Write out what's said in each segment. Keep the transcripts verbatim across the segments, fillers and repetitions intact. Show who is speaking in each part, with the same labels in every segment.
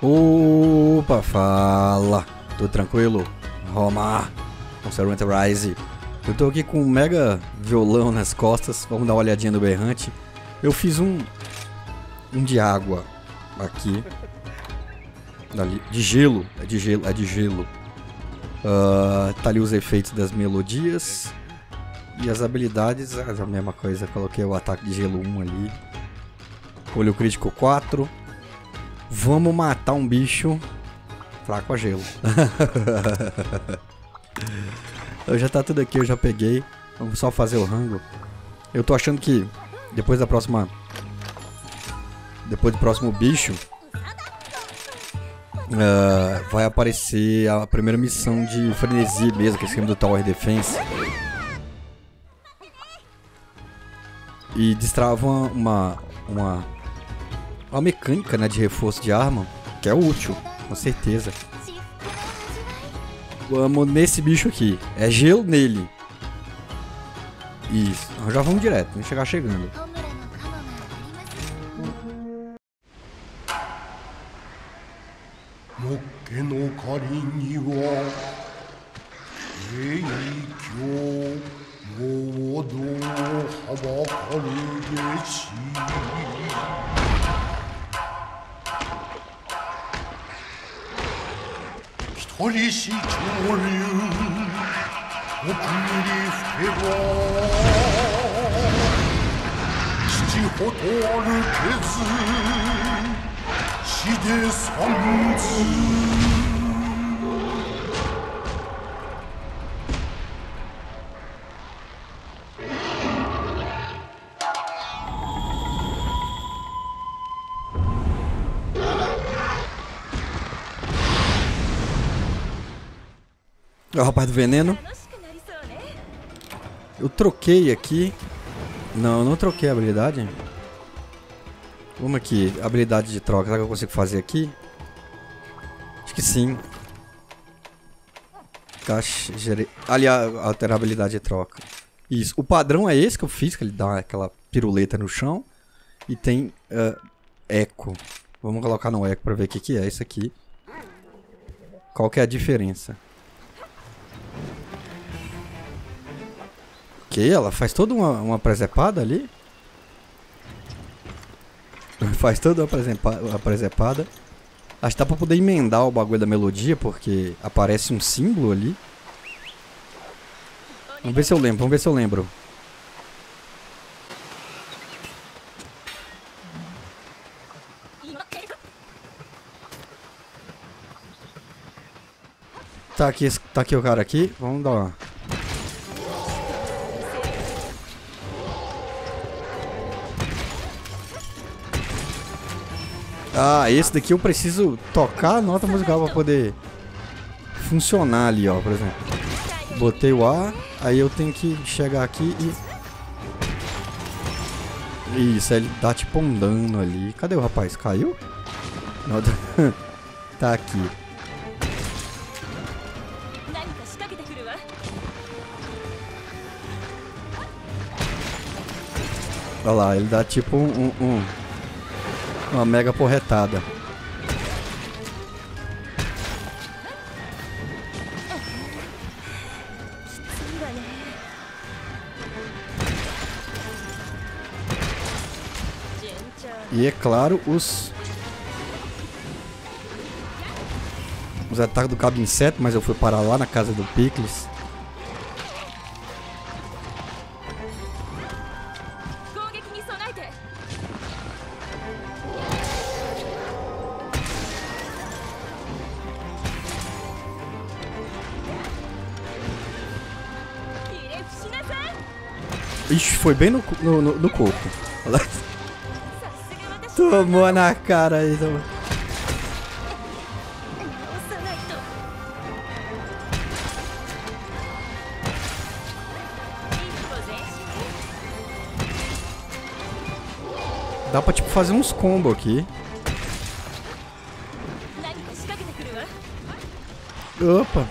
Speaker 1: Opa, fala. Tudo tranquilo? Roma, Conserva Enterprise. Eu tô aqui com um mega violão nas costas. Vamos dar uma olhadinha no berrante. Eu fiz um um de água aqui. Dali, de gelo, é de gelo, é de gelo. Uh, tá ali os efeitos das melodias. E as habilidades, é a mesma coisa. Coloquei o ataque de gelo um ali. Olho crítico quatro. Vamos matar um bicho fraco a gelo. Eu já tá tudo aqui, eu já peguei. Vamos só fazer o rango. Eu tô achando que depois da próxima... Depois do próximo bicho... Uh, vai aparecer a primeira missão de frenesi mesmo, que é o esquema do Tower Defense. E destrava uma... uma uma mecânica, né, de reforço de arma, que é útil, com certeza. Vamos nesse bicho aqui. É gelo nele. Isso. Já vamos direto, vamos chegar chegando.
Speaker 2: 홀리시 조류 오픈일이 회고 시지 호도를 개즈 시대 삼지
Speaker 1: É o rapaz do veneno. Eu troquei aqui. Não, eu não troquei a habilidade. Vamos aqui, habilidade de troca. Será que eu consigo fazer aqui? Acho que sim. Caixa, gere... Ali, alterar a habilidade de troca. Isso. O padrão é esse que eu fiz, que ele dá aquela piruleta no chão. E tem uh, eco. Vamos colocar no eco pra ver o que, que é isso aqui. Qual que é a diferença? Ok, ela faz toda uma, uma presepada ali. Faz toda uma presepada, uma presepada. Acho que dá pra poder emendar o bagulho da melodia, porque aparece um símbolo ali. Vamos ver se eu lembro, vamos ver se eu lembro. Tá aqui, tá aqui o cara aqui, vamos dar uma... Ah, esse daqui eu preciso tocar a nota musical pra poder funcionar ali, ó, por exemplo. Botei o A, aí eu tenho que chegar aqui e... Isso, ele dá tipo um dano ali. Cadê o rapaz? Caiu? Não, tá aqui. Olha lá, ele dá tipo um... um, um uma mega porretada. E é claro, os... Os ataques do cabo inseto, mas eu fui parar lá na casa do Pickles. Ixi, foi bem no, no, no, no coco. Tomou na cara aí. Tomou. Dá pra tipo fazer uns combos aqui. Opa.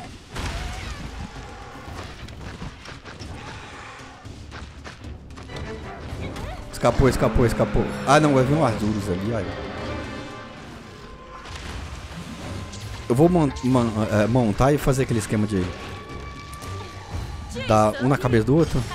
Speaker 1: Escapou, escapou, escapou. Ah, não, vai vir um Arduros ali, aí. Eu vou mon mon é, montar e fazer aquele esquema de dar um na cabeça do outro.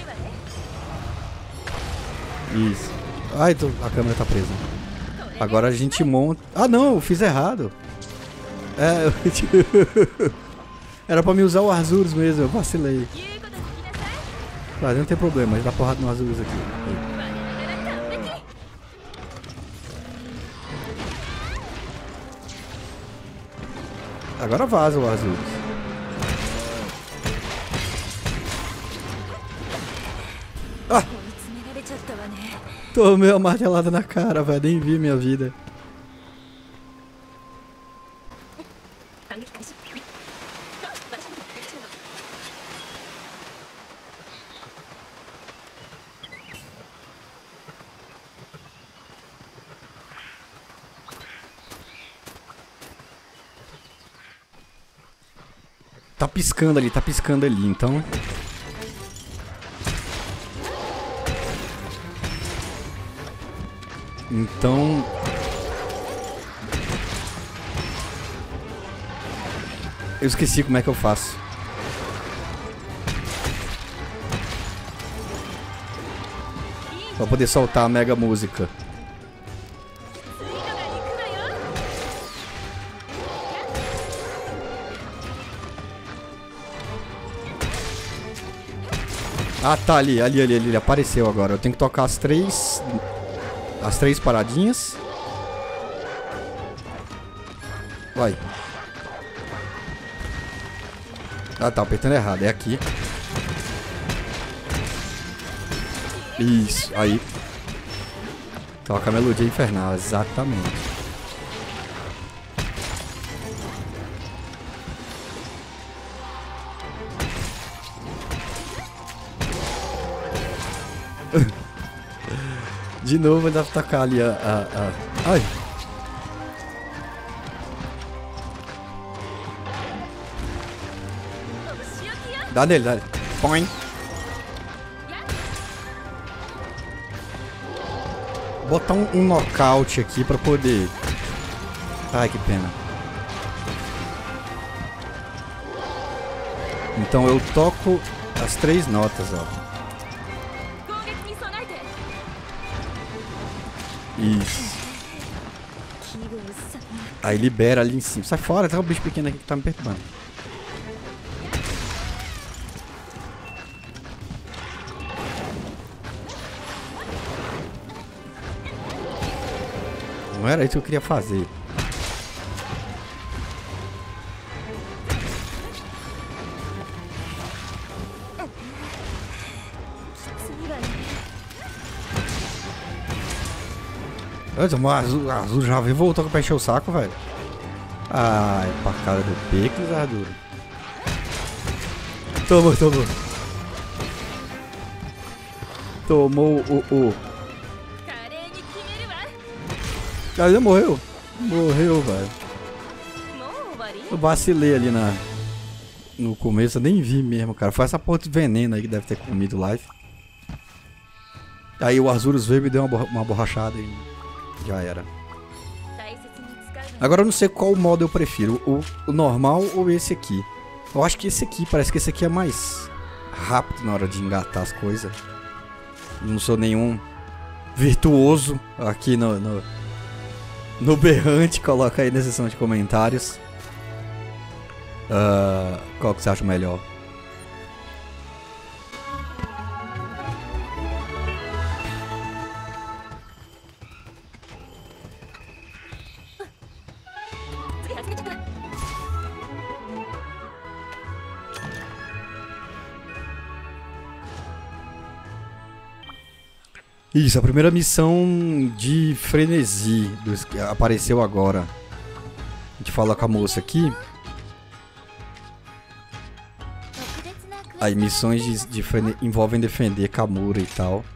Speaker 1: Isso. Ai, tô, a câmera tá presa. Agora a gente monta... Ah, não, eu fiz errado. É, eu... Era pra me usar o Arzuros mesmo, eu vacilei. Mas não tem problema, dá porrada no Arzuros aqui. Agora vaza o Arzuros. Ah! Tomei uma martelada na cara, velho. Nem vi minha vida. Tá piscando ali, tá piscando ali, então... Então... Eu esqueci como é que eu faço. Pra poder soltar a mega música. Ah, tá ali, ali, ali, ali, ele apareceu agora. Eu tenho que tocar as três... As três paradinhas. Vai. Ah, tá apertando errado. É aqui. Isso, aí. Toca a melodia infernal, exatamente. De novo, dá pra tacar ali a, a, a... Ai! Dá nele, dá nele. Põe! Botar um, um nocaute aqui pra poder... Ai, que pena. Então eu toco as três notas, ó. Isso. Aí libera ali em cima. Sai fora, tá o bicho pequeno aqui que tá me perturbando. Não era isso que eu queria fazer. O azul, azul já veio, voltou pra encher o saco, velho. Ai, pra cara do Picles, Arduro. Tomou, tomou. Tomou o... o... Cara, já morreu. Morreu, velho. Eu vacilei ali na... No começo, eu nem vi mesmo, cara. Foi essa porra de veneno aí que deve ter comido live. Aí o Arzuros veio e me deu uma, borra uma borrachada e... Já era. Agora eu não sei qual modo eu prefiro, o, o normal ou esse aqui. Eu acho que esse aqui, parece que esse aqui é mais rápido na hora de engatar as coisas. Não sou nenhum virtuoso aqui no, no, no berrante, coloca aí na seção de comentários. Uh, qual que você acha melhor? Isso, a primeira missão de frenesi do, apareceu agora. A gente fala com a moça aqui. Aí missões de, de frene, envolvem defender Kamura e tal.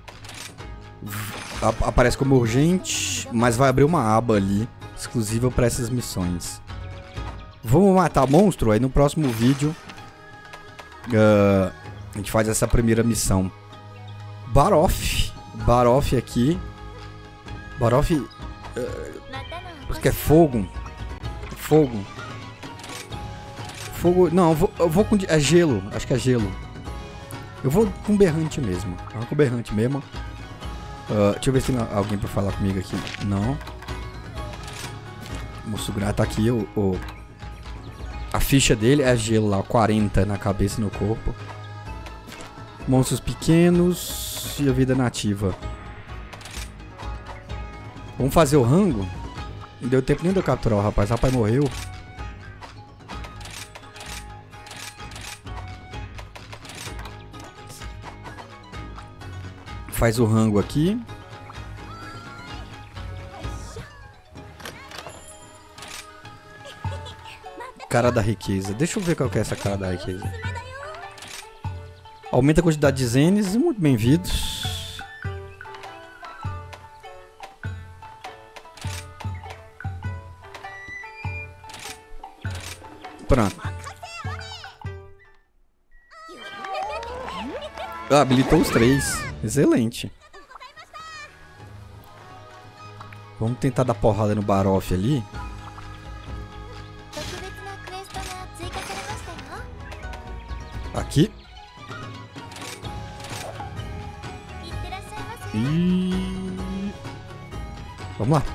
Speaker 1: A, aparece como urgente, mas vai abrir uma aba ali exclusiva para essas missões. Vamos matar monstro? Aí no próximo vídeo uh, a gente faz essa primeira missão. Barof. Barof aqui. Barof. Uh, que é fogo. Fogo. Fogo... Não, eu vou, eu vou com... É gelo. Acho que é gelo. Eu vou com berrante mesmo. Eu vou com berrante mesmo. Uh, deixa eu ver se tem alguém pra falar comigo aqui. Não. O Musugra tá aqui. O, o... A ficha dele é gelo lá. quarenta na cabeça e no corpo. Monstros pequenos e a vida nativa. Vamos fazer o rango? Não deu tempo nem de eu capturar o rapaz. O rapaz morreu. Faz o rango aqui. Cara da riqueza. Deixa eu ver qual que é essa cara da riqueza. Aumenta a quantidade de zenes. Muito bem-vindos. Pronto. Ah, habilitou os três. Excelente. Vamos tentar dar porrada no Barof ali. Aqui. E... Vamos lá.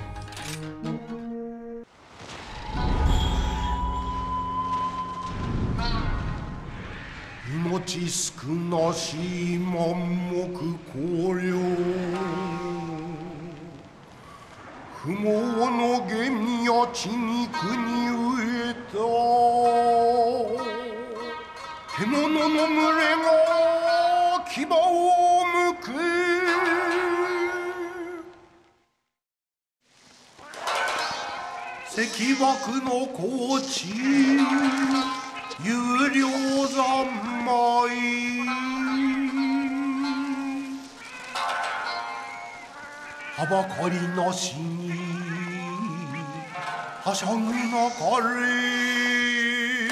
Speaker 2: 命少なし満目荒涼不毛の原野地に国植えた獣の群れが牙をむく石箔の高地有料三昧はばかりなしにはしゃぐなかれ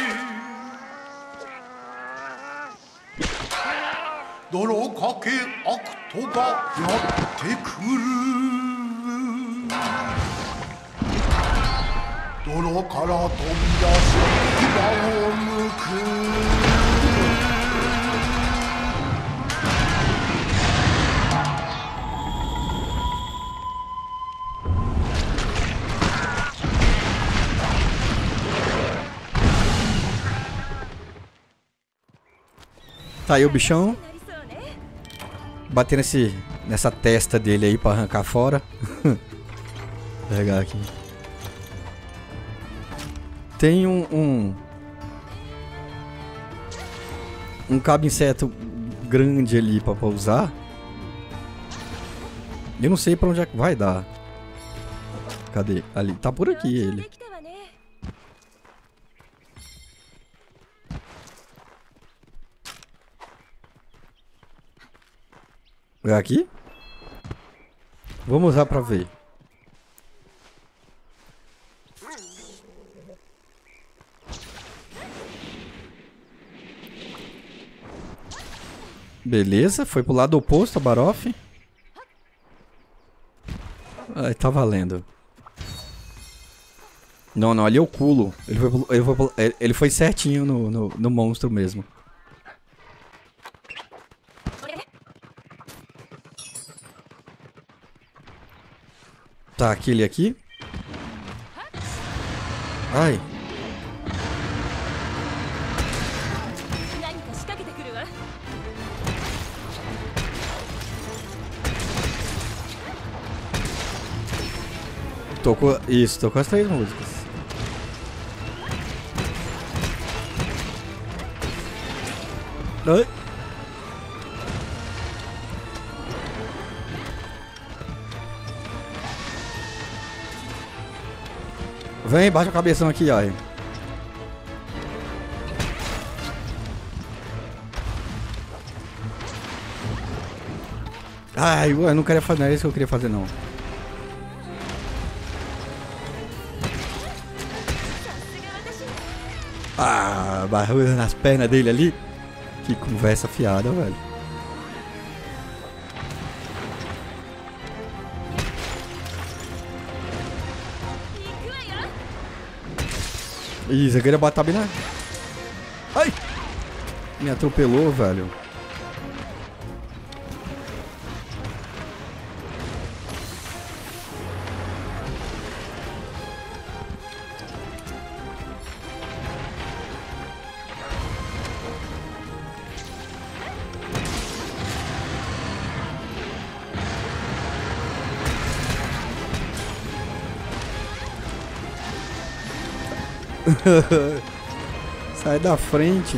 Speaker 2: 泥かけ悪徒がやってくる泥から飛び出し牙をむく
Speaker 1: Tá aí o bichão. Bater nesse, nessa testa dele aí pra arrancar fora. Vou pegar aqui. Tem um... Um, um cabo inseto grande ali pra pousar. Eu não sei pra onde é que vai dar. Cadê? Ali. Tá por aqui ele. É aqui? Vamos usar pra ver. Beleza, foi pro lado oposto a Barof. Ai, tá valendo. Não, não, ali é o culo. Ele foi, ele foi, ele foi certinho no, no, no monstro mesmo. Tá, aquele aqui. Ai. Tocou. Isso, tocou as três músicas. Ai. Vem, baixa a cabeção aqui, ó. Ai, eu não queria fazer, não é isso que eu queria fazer, não. Ah, barulho nas pernas dele ali. Que conversa fiada, velho. Isso, eu queria botar bem na... Me atropelou, velho. Sai da frente.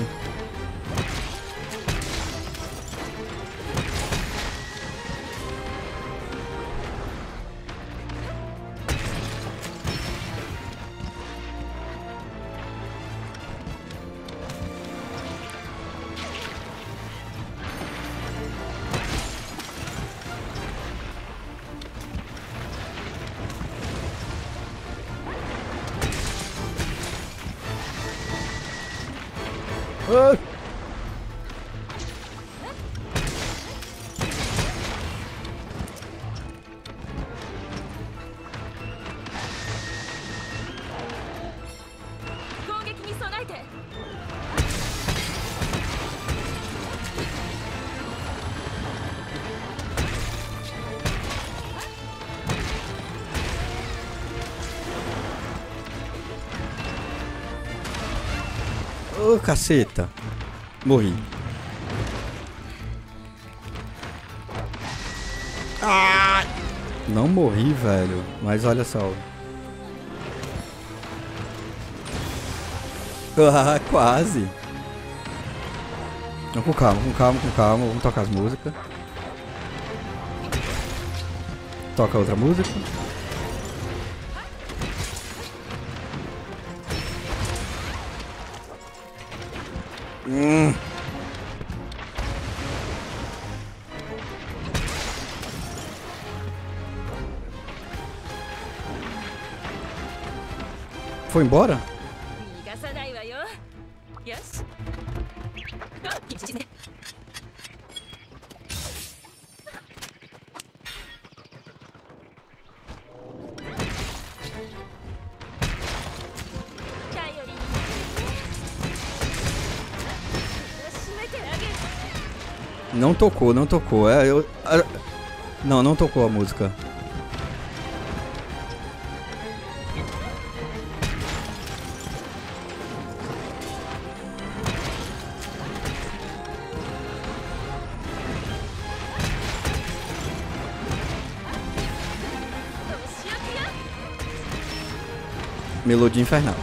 Speaker 1: Ah! Ô, caceta. Morri. Ah! Não morri, velho. Mas olha só. Ah, quase. Não, com calma, com calma, com calma. Vamos tocar as músicas. Toca outra música. Hum. Foi embora? Não tocou, não tocou. É, eu, a, não, não tocou a música. Melodia infernal.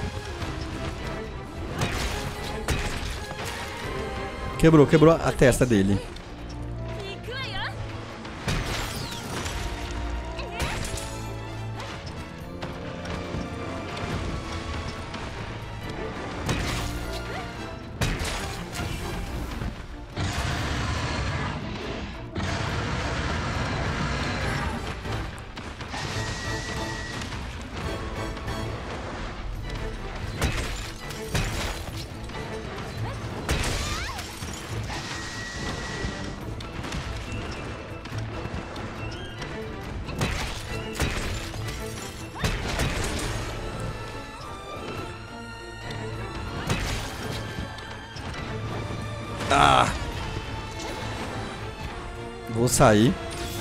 Speaker 1: Quebrou, quebrou a testa dele. Ah! Vou sair.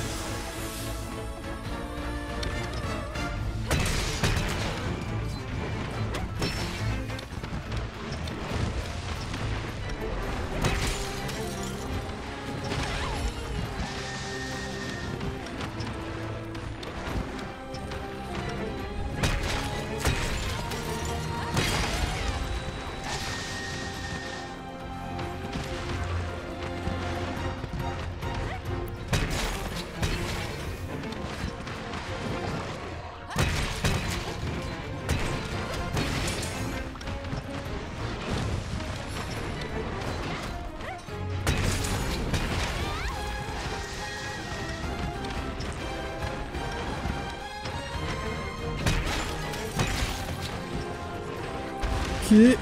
Speaker 1: Que...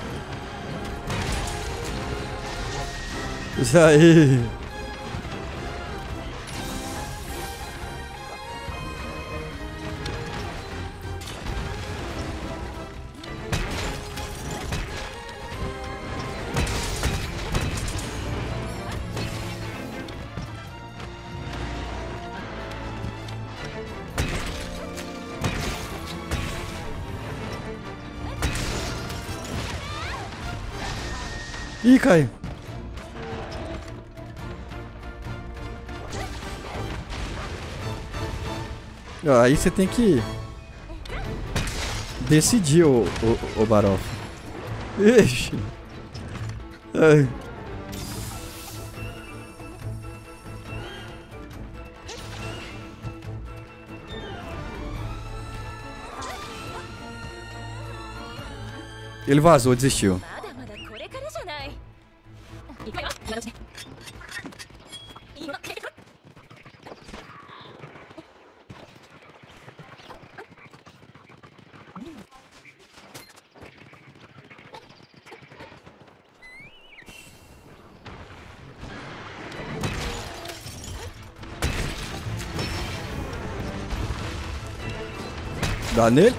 Speaker 1: Isso aí. Ih, caiu. Aí você tem que decidir, o, o, o Barof. Ixi. Ai. Ele vazou, desistiu. Dá nele.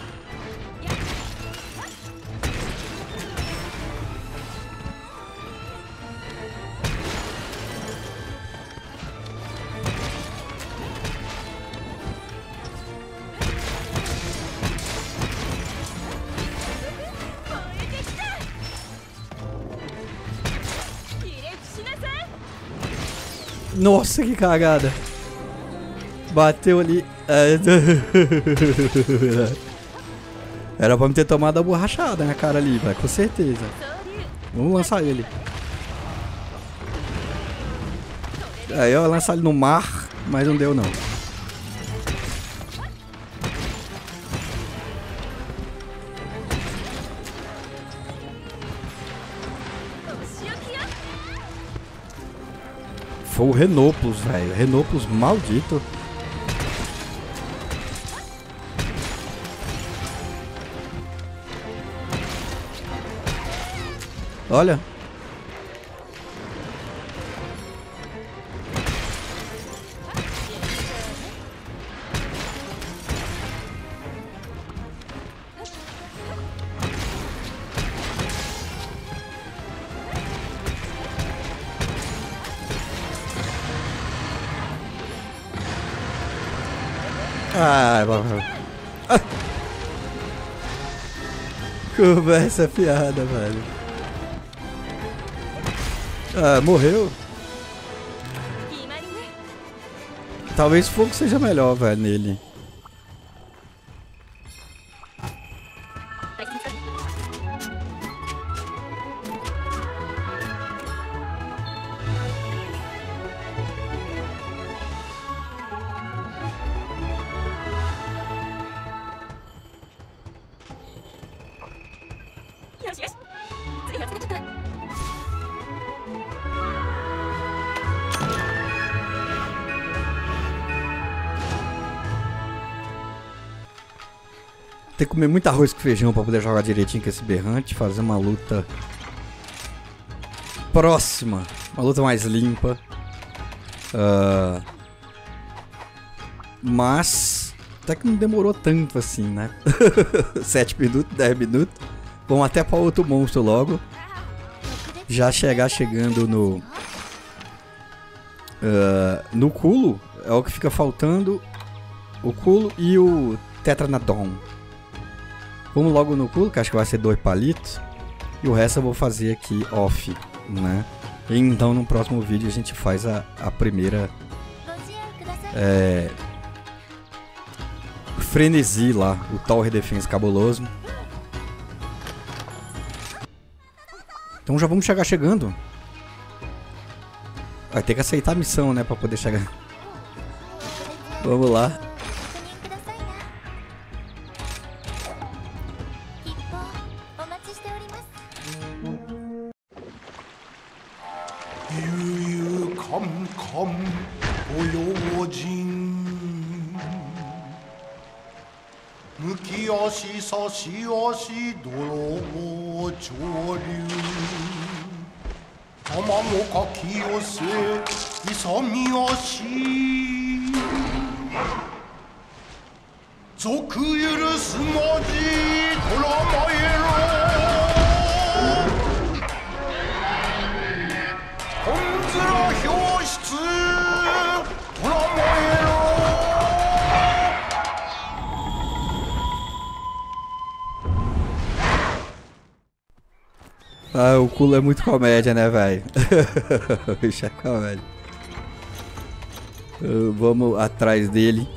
Speaker 1: Nossa, que cagada. Bateu ali. Era pra me ter tomado a borrachada na cara ali, vai, com certeza. Vamos lançar ele. Aí eu ia lançar ele no mar, mas não deu não. Foi o Renoplos, velho. Renoplos maldito. Olha. Ah, ah. Conversa fiada, velho. Ah, morreu. Talvez fogo seja melhor, velho, nele. Tem que comer muito arroz com feijão pra poder jogar direitinho com esse berrante. Fazer uma luta próxima. Uma luta mais limpa. Uh, mas até que não demorou tanto assim, né? sete minutos, dez minutos. Vamos até para outro monstro logo. Já chegar chegando no... Uh, no culo. É o que fica faltando. O culo e o Tetranodon. Vamos logo no culo, que acho que vai ser dois palitos. E o resto eu vou fazer aqui off, né? E então no próximo vídeo a gente faz a, a primeira... É, frenesi lá, o Tower Defense cabuloso. Então já vamos chegar chegando. Vai ter que aceitar a missão, né, pra poder chegar. Vamos lá.
Speaker 2: 무기여시 서시여시 도로 조류 도마모카 기요세 이섬이여시 조크유르 스모지 도라마에로 홈즈라 효시츠 도라마에로.
Speaker 1: Ah, o culo é muito comédia, né, velho? O bicho é comédia. Uh, vamos atrás dele.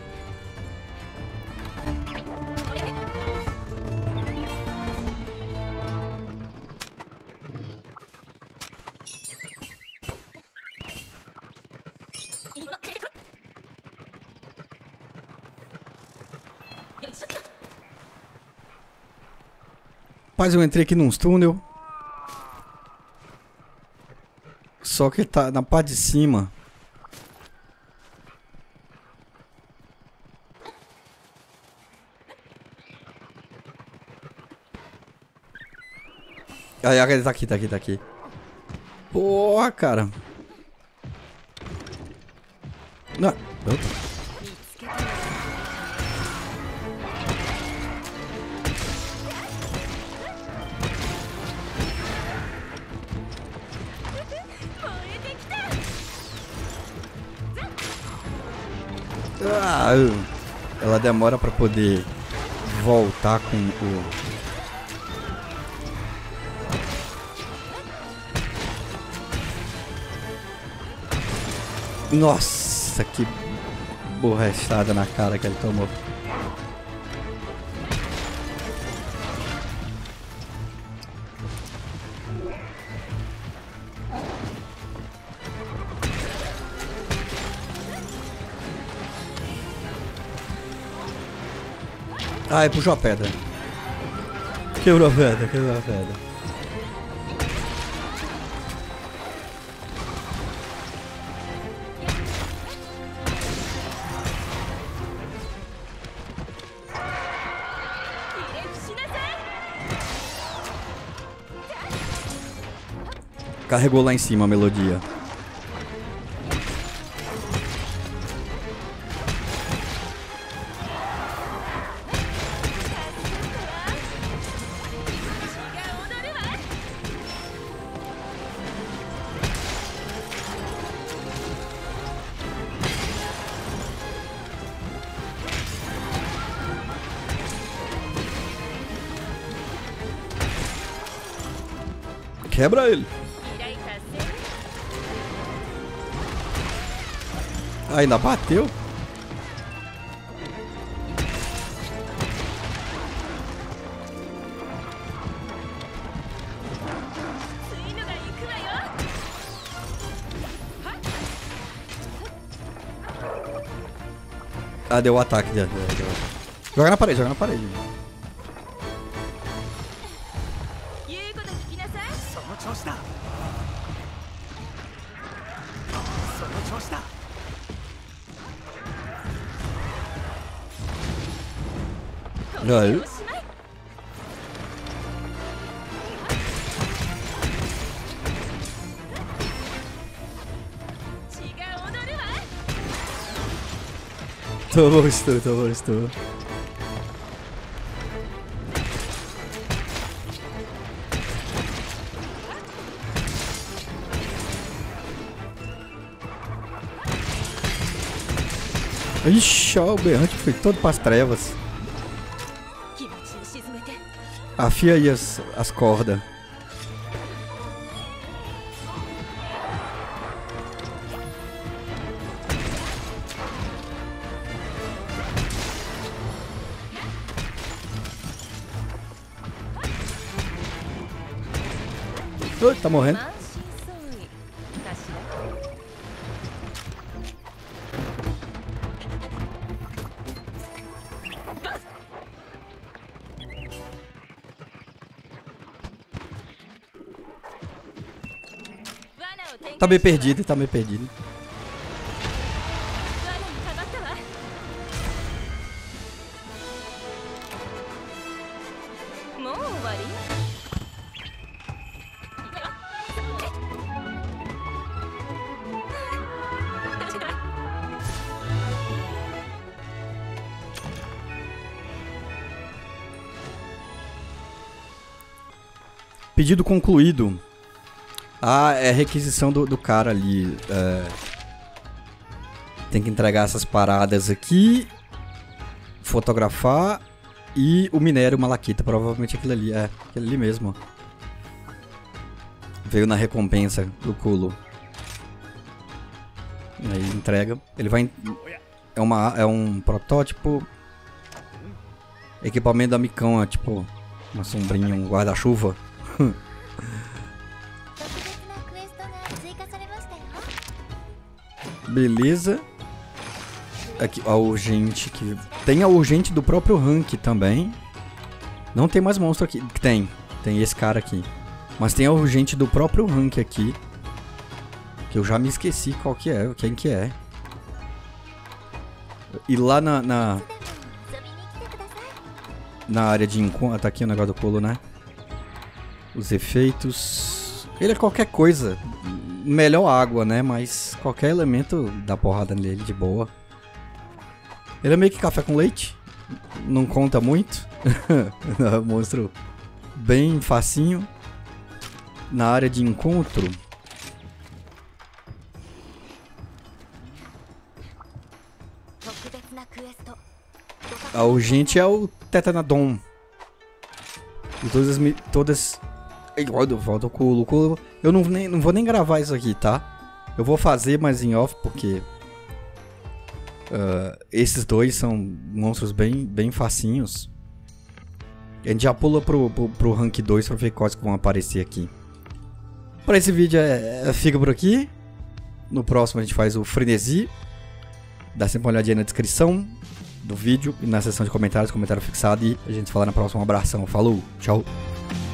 Speaker 1: Rapaz, eu entrei aqui num túnel. Só que tá na parte de cima. Aí, ele tá aqui, tá aqui, tá aqui. Porra, cara. Não. Opa. Ah, ela demora pra poder voltar com o... Nossa, que borrachada na cara que ele tomou. Ai, puxou a pedra. Quebrou a pedra, quebrou a pedra. Carregou lá em cima a melodia. Quebra ele. Ah, ainda bateu? Ah, deu o ataque. Deu, deu, deu. Joga na parede, joga na parede. Aí. Tomou estou, tomou estou. Ixi, ó, o berrante foi todo para as trevas. Afia aí as, as cordas. Ui, tá morrendo. Tá meio perdido, tá meio perdido. Pedido concluído. Ah, é requisição do, do cara ali. É... Tem que entregar essas paradas aqui. Fotografar. E o minério malaquita. Provavelmente aquilo ali. É, aquele ali mesmo. Ó. Veio na recompensa do Culo. Aí entrega. Ele vai... É, uma, é um protótipo. Equipamento da Micão, é tipo... Uma sombrinha, um guarda-chuva. Beleza. Aqui, a urgente que... Tem a urgente do próprio rank também. Não tem mais monstro aqui. Tem. Tem esse cara aqui. Mas tem a urgente do próprio rank aqui. Que eu já me esqueci qual que é. Quem que é. E lá na... Na, na área de encontro... Tá aqui o negócio do Culo, né? Os efeitos... Ele é qualquer coisa. Melhor água, né? Mas qualquer elemento dá porrada nele de boa. Ele é meio que café com leite. Não conta muito. É um monstro bem facinho. Na área de encontro. A urgente é o Tetanodon. E todas as... Todas... Volta o Culo, Culo. Eu não, nem, não vou nem gravar isso aqui, tá? Eu vou fazer, mas em off, porque... Uh, esses dois são monstros bem, bem facinhos. A gente já pula pro, pro, pro rank dois pra ver quais que vão aparecer aqui. Para esse vídeo é, é, fica por aqui. No próximo a gente faz o Frenesi. Dá sempre uma olhadinha na descrição do vídeo e na seção de comentários, comentário fixado. E a gente se fala na próxima. Um abração. Falou, tchau.